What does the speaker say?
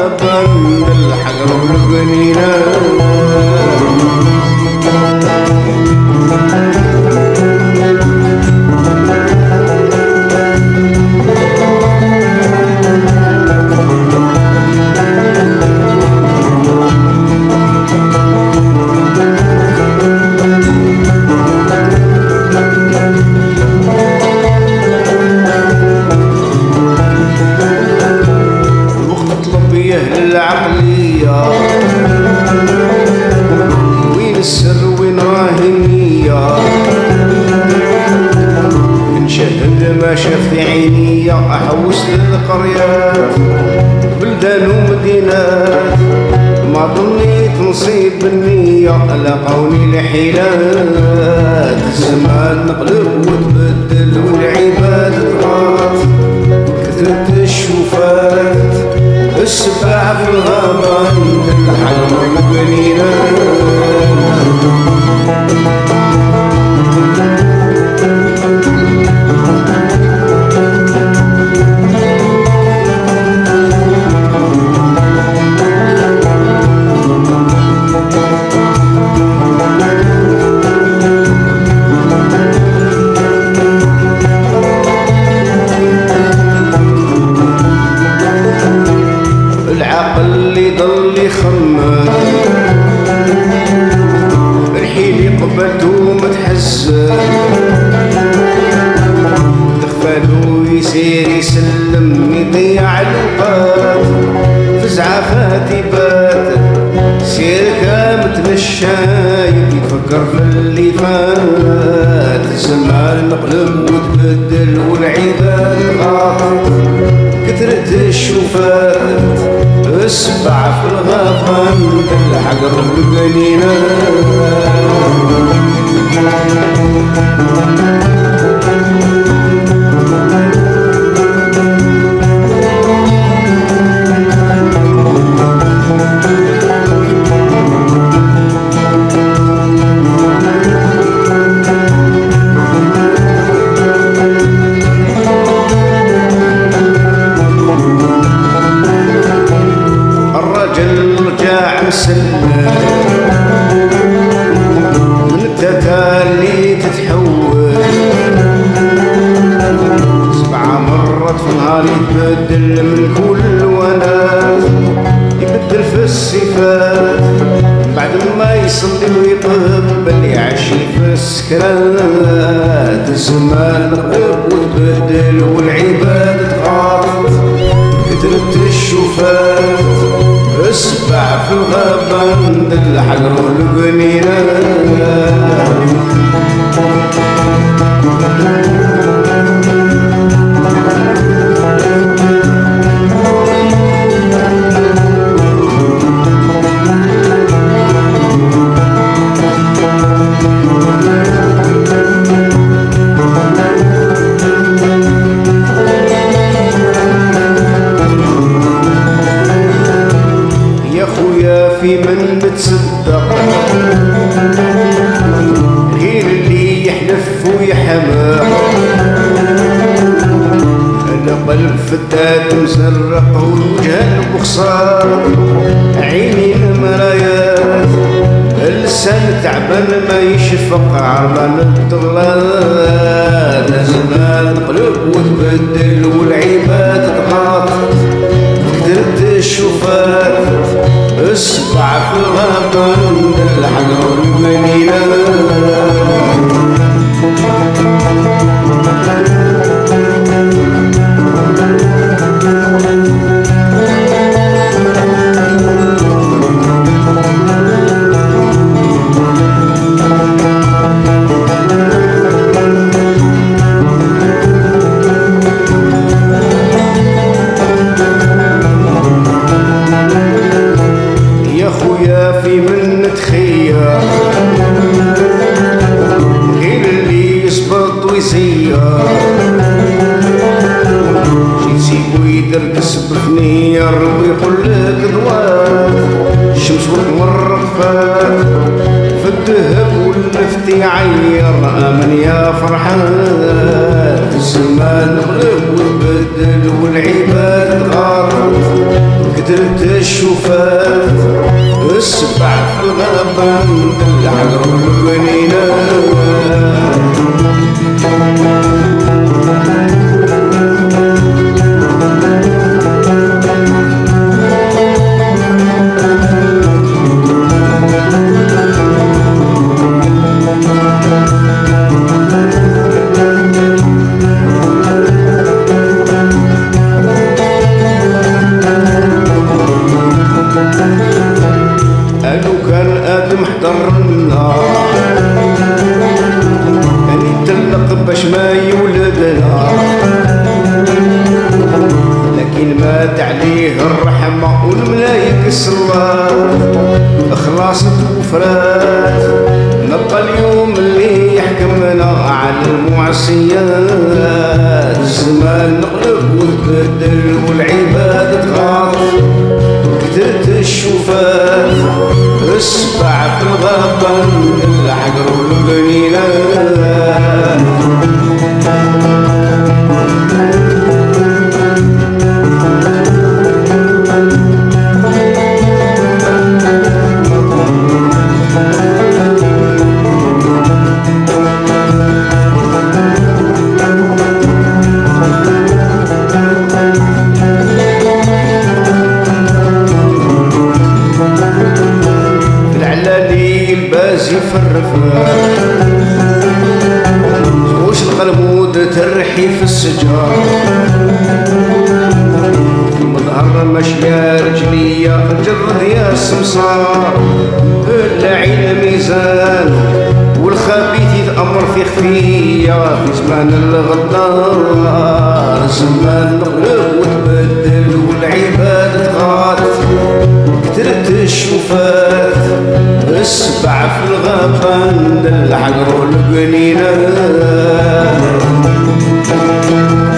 الغابة الحجر والجنينة. العقلية وين السر وين راه النية، نشهد ما شافت عينيا، أحوس للقريات بلدان ومدينات، ما ظنيت نصيب بالنية لقوني الحيلات، الزمان نقلب وتبدل والعباد تغاط، كثرت الشوفات السباع في الغابة الحجر والجنينة. اللي ضل يخمم الحين قبلتو متحزن، دخلو يسير يسلم يضيع الوقت في زعافات يبات، سير كامت للشايب يفكر في اللي فات، الزمان نقلب وتبدل والعباد غاط، كثرت الشوفات السبع في الغابة الحجر والجنينة. مسلم من التكالي تتحول، 7 مرات في نهار يتبدل من كل وناس، يبدل في الصفات بعد ما يصلي ويقبل يعشي في السكرات، الزمان قرب وتبدل والعباد تغاط، كثرت الشوفات السبع في الغابة الحجر والجنينة. في من بتصدق غير اللي يحلف ويحمق، القلب فتات مزرق ووجه بخسار، عيني المرايات اللسان تعبان ما يشفق، عرضان الطغلات، الزمان قلب وتبدل والعباد تغاط، كثرت الشوفات السبع في الغابة الحجر والجنينة. في من تخير غير اللي يصبط ويسير، شي تسيبو يدركس بفنير ويقول لك ضوات، الشمس وتمر فات في الذهب والنفط يعير، امن يا فرحان الزمان غلب وتبدل والعباد غارت كترت الشوفات السبع في الغابة العقر والبنينة باش ما يولدنا لكن مات عليه الرحمة والملايك الصلاة خلاص وفرات نبقى اليوم اللي يحكمنا على المعصيات الزمان نقلب وتبدل والعباد تغاض كترت الشوفات السبع في الغابة العقر والبنينة وش القلبود ترحي في السجار مظهر مشيا رجليا جرد يا السمسار العين ميزان والخبيث يتأمر في خفية في زمان الغدار زمان نقلب وتبدل والعباد تغاط كترت الشوفات السبع في الغابة العقر والبنينة